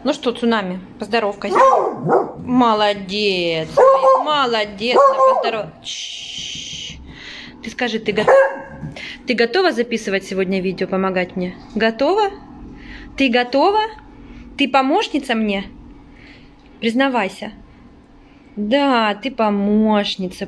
Ну что, цунами, поздоровкайся. Молодец. Молодец. Ты скажи, ты готова записывать сегодня видео, помогать мне? Готова? Ты готова? Ты помощница мне? Признавайся. Да, ты помощница.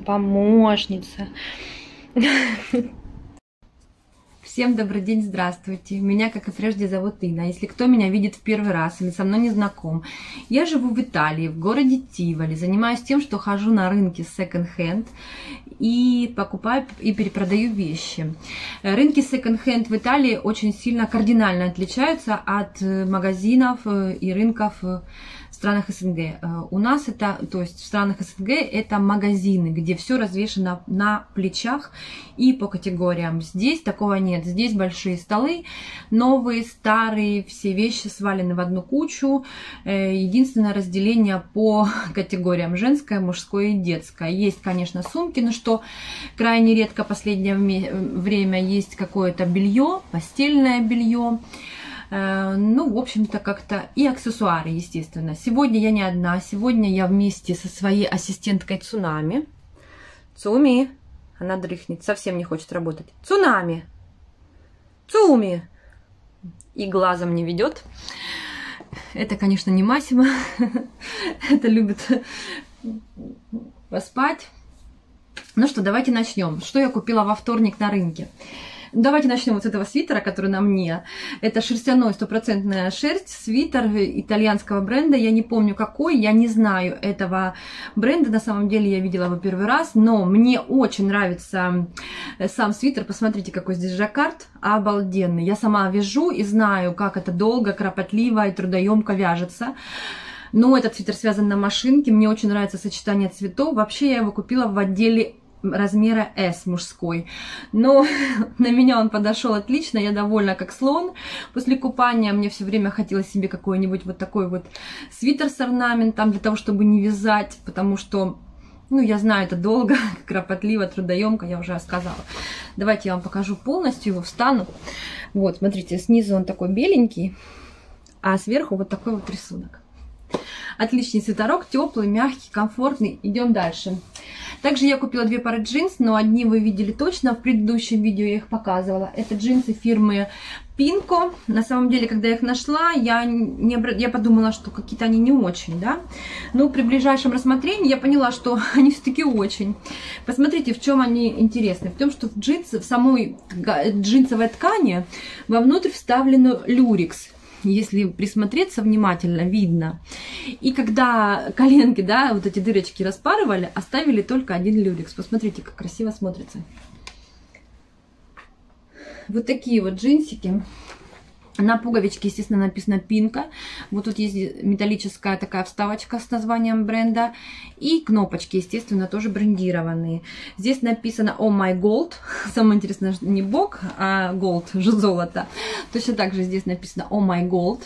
Всем добрый день, здравствуйте. Меня, как и прежде, зовут Инна. Если кто меня видит в первый раз или со мной не знаком, я живу в Италии, в городе Тиволи. Занимаюсь тем, что хожу на рынке секонд-хенд и покупаю и перепродаю вещи. Рынки секонд-хенд в Италии очень сильно, кардинально отличаются от магазинов и рынков в странах СНГ. У нас это, то есть в странах СНГ это магазины, где все развешено на плечах и по категориям. Здесь такого нет. Здесь большие столы, новые, старые, все вещи свалены в одну кучу. Единственное разделение по категориям: женское, мужское и детское. Есть, конечно, сумки, но что крайне редко в последнее время есть какое-то белье, постельное белье. Ну, в общем-то, как-то и аксессуары, естественно. Сегодня я не одна, сегодня я вместе со своей ассистенткой Цунами. Цуми, она дрыхнет, совсем не хочет работать. Цунами, Цуми, и глазом не ведет. Это, конечно, не Масима, это любит поспать. Ну что, давайте начнем. Что я купила во вторник на рынке? Давайте начнем вот с этого свитера, который на мне. Это шерстяной, стопроцентная шерсть, свитер итальянского бренда. Я не помню какой, я не знаю этого бренда. На самом деле я видела его первый раз, но мне очень нравится сам свитер. Посмотрите, какой здесь жаккард. Обалденный. Я сама вяжу и знаю, как это долго, кропотливо и трудоемко вяжется. Но этот свитер связан на машинке. Мне очень нравится сочетание цветов. Вообще я его купила в отделе размера S мужской, но на меня он подошел отлично, я довольна как слон. После купания мне все время хотелось себе какой-нибудь вот такой вот свитер с орнаментом, для того, чтобы не вязать, потому что, ну, я знаю, это долго, кропотливо, трудоемко, я уже рассказала. Давайте я вам покажу полностью его, встану. Вот, смотрите, снизу он такой беленький, а сверху вот такой вот рисунок. Отличный свитерок, теплый, мягкий, комфортный. Идем дальше. Также я купила две пары джинс, но одни вы видели точно, в предыдущем видео я их показывала. Это джинсы фирмы Pinco. На самом деле, когда я их нашла, я подумала, что какие-то они не очень, да. Но при ближайшем рассмотрении я поняла, что они все-таки очень. Посмотрите, в чем они интересны. В том, что в джинсы, в самой джинсовой ткани вовнутрь вставлен люрекс. Если присмотреться внимательно, видно. И когда коленки, да, вот эти дырочки распарывали, оставили только один люрекс. Посмотрите, как красиво смотрится. Вот такие вот джинсики. На пуговичке, естественно, написано Pinco. Вот тут есть металлическая такая вставочка с названием бренда. И кнопочки, естественно, тоже брендированные. Здесь написано Oh My Gold. Самое интересное, не бог, а gold, золото. Точно так же здесь написано Oh My Gold.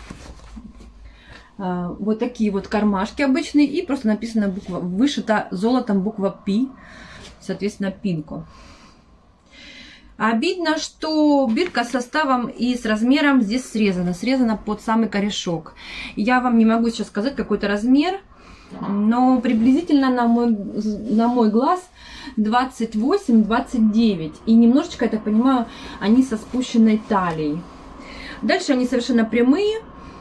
Вот такие вот кармашки обычные. И просто написано буква, вышита золотом буква P. Соответственно, Pinco. Обидно, что бирка с составом и с размером здесь срезана под самый корешок. Я вам не могу сейчас сказать какой-то размер, но приблизительно на мой глаз 28-29. И немножечко, я так понимаю, они со спущенной талией. Дальше они совершенно прямые.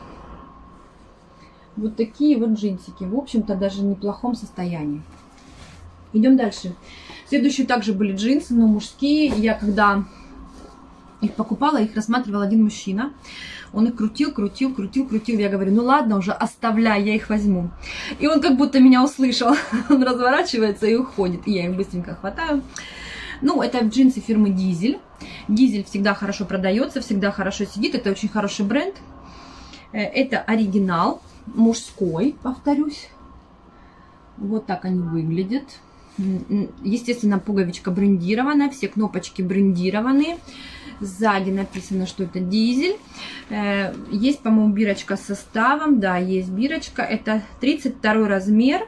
Вот такие вот джинсики. В общем-то, даже в неплохом состоянии. Идем дальше. Следующие также были джинсы, но мужские. Я когда их покупала, их рассматривал один мужчина. Он их крутил. Я говорю, ну ладно уже, оставляй, я их возьму. И он как будто меня услышал. Он разворачивается и уходит. И я их быстренько хватаю. Ну, это джинсы фирмы Дизель. Дизель всегда хорошо продается, всегда хорошо сидит. Это очень хороший бренд. Это оригинал мужской, повторюсь. Вот так они выглядят. Естественно, пуговичка брендированная, все кнопочки брендированные. Сзади написано, что это дизель. Есть, по-моему, бирочка с составом. Да, есть бирочка. Это 32 размер.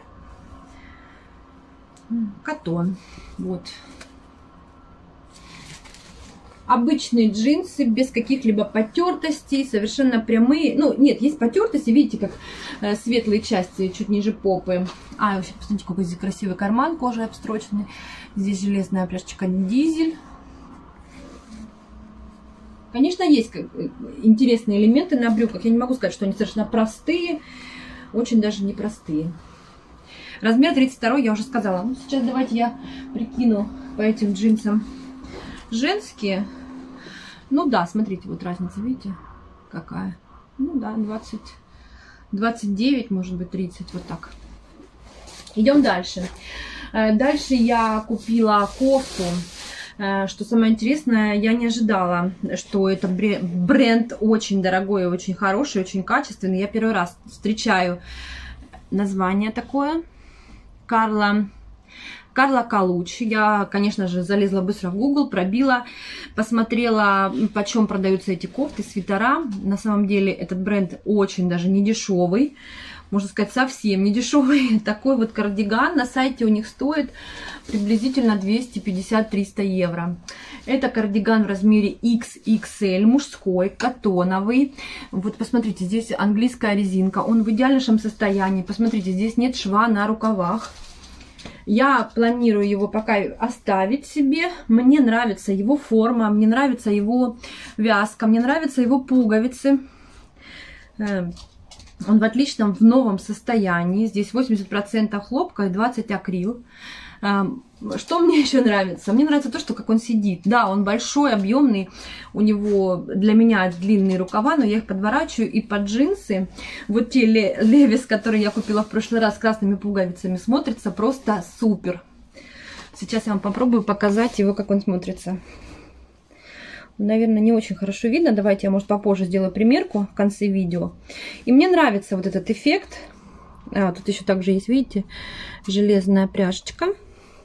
Катон. Вот. Обычные джинсы, без каких-либо потертостей, совершенно прямые. Ну, нет, есть потертости, видите, как светлые части чуть ниже попы. А, вообще, посмотрите, какой здесь красивый карман кожей обстроченный. Здесь железная пряжечка дизель. Конечно, есть интересные элементы на брюках. Я не могу сказать, что они совершенно простые. Очень даже непростые. Размер 32 я уже сказала. Ну, сейчас давайте я прикину по этим джинсам женские. Ну да, смотрите, вот разница, видите, какая. Ну да, 20, 29, может быть, 30, вот так. Идем дальше. Дальше я купила кофту. Что самое интересное, я не ожидала, что это бренд очень дорогой, очень хороший, очень качественный. Я первый раз встречаю название такое. Карла Калучи. Я, конечно же, залезла быстро в Google, пробила, посмотрела, почем продаются эти кофты, свитера. На самом деле этот бренд очень даже не дешевый. Можно сказать, совсем не дешевый. Такой вот кардиган на сайте у них стоит приблизительно 250-300 евро. Это кардиган в размере XXL, мужской, катоновый. Вот посмотрите, здесь английская резинка. Он в идеальнейшем состоянии. Посмотрите, здесь нет шва на рукавах. Я планирую его пока оставить себе. Мне нравится его форма, мне нравится его вязка, мне нравятся его пуговицы. Он в отличном, в новом состоянии. Здесь 80% хлопка и 20% акрил. Что мне еще нравится? Мне нравится то, что как он сидит. Да, он большой, объемный. У него для меня длинные рукава, но я их подворачиваю и под джинсы. Вот те Levi's, которые я купила в прошлый раз с красными пуговицами, смотрится просто супер. Сейчас я вам попробую показать его, как он смотрится. Наверное, не очень хорошо видно. Давайте я, может, попозже сделаю примерку в конце видео. И мне нравится вот этот эффект. Тут еще также есть, видите, железная пряжечка.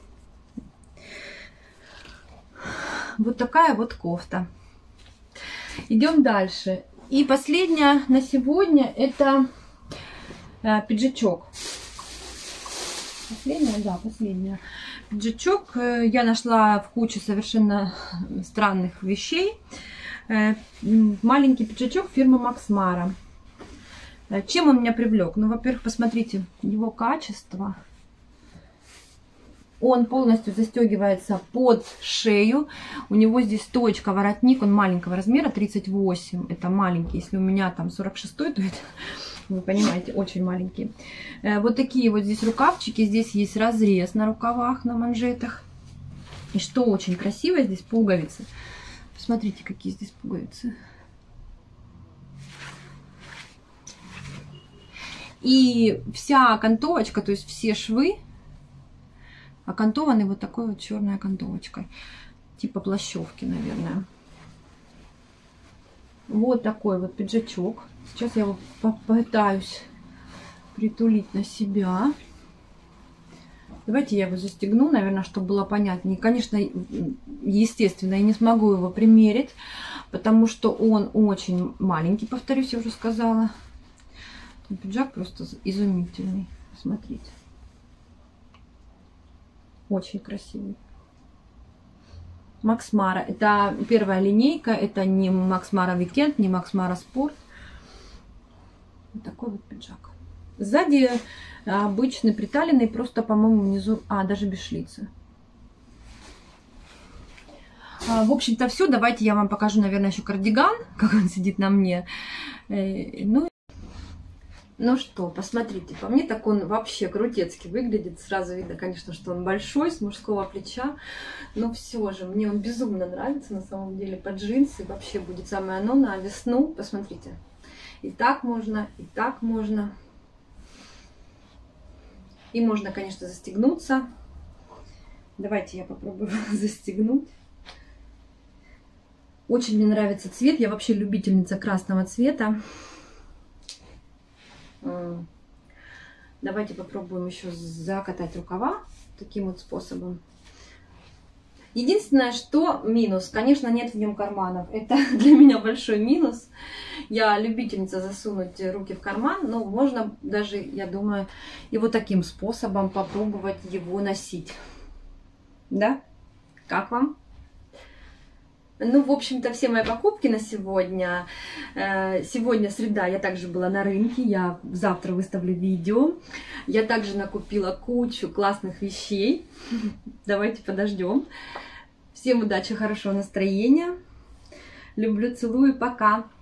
Вот такая вот кофта. Идем дальше. И последняя на сегодня это пиджачок. Последняя, да, последняя. Пиджачок я нашла в куче совершенно странных вещей. Маленький пиджачок фирмы Max Mara. Чем он меня привлек? Ну, во-первых, посмотрите, его качество. Он полностью застегивается под шею. У него здесь стоечка, воротник, он маленького размера, 38. Это маленький. Если у меня там 46, то это, вы понимаете, очень маленький. Вот такие вот здесь рукавчики. Здесь есть разрез на рукавах, на манжетах. И что очень красиво, здесь пуговицы. Посмотрите, какие здесь пуговицы. И вся окантовочка, то есть все швы, окантованы вот такой вот черной окантовочкой. Типа плащевки, наверное. Вот такой вот пиджачок. Сейчас я его попытаюсь притулить на себя. Давайте я его застегну, наверное, чтобы было понятнее. Конечно, естественно, я не смогу его примерить, потому что он очень маленький, повторюсь, я уже сказала. Пиджак просто изумительный. Смотрите. Очень красивый. Max Mara. Это первая линейка. Это не Max Mara Weekend, не Max Mara Sport. Вот такой вот пиджак. Сзади обычный приталенный, просто, по-моему, внизу... даже без шлица. В общем-то, все. Давайте я вам покажу, наверное, еще кардиган, как он сидит на мне. Ну что, посмотрите, по мне так он вообще крутецкий выглядит. Сразу видно, конечно, что он большой, с мужского плеча. Но все же, мне он безумно нравится, на самом деле. Под джинсы вообще будет самое оно на весну. Посмотрите. И так можно, и так можно. И можно, конечно, застегнуться. Давайте я попробую застегнуть. Очень мне нравится цвет. Я вообще любительница красного цвета. Давайте попробуем еще закатать рукава таким вот способом. Единственное, что минус, конечно, нет в нем карманов. Это для меня большой минус. Я любительница засунуть руки в карман, но можно даже, я думаю, и вот таким способом попробовать его носить. Да? Как вам? Ну, в общем-то, все мои покупки на сегодня. Сегодня среда, я также была на рынке, я завтра выставлю видео. Я также накупила кучу классных вещей. Давайте подождем. Всем удачи, хорошего настроения. Люблю, целую, пока.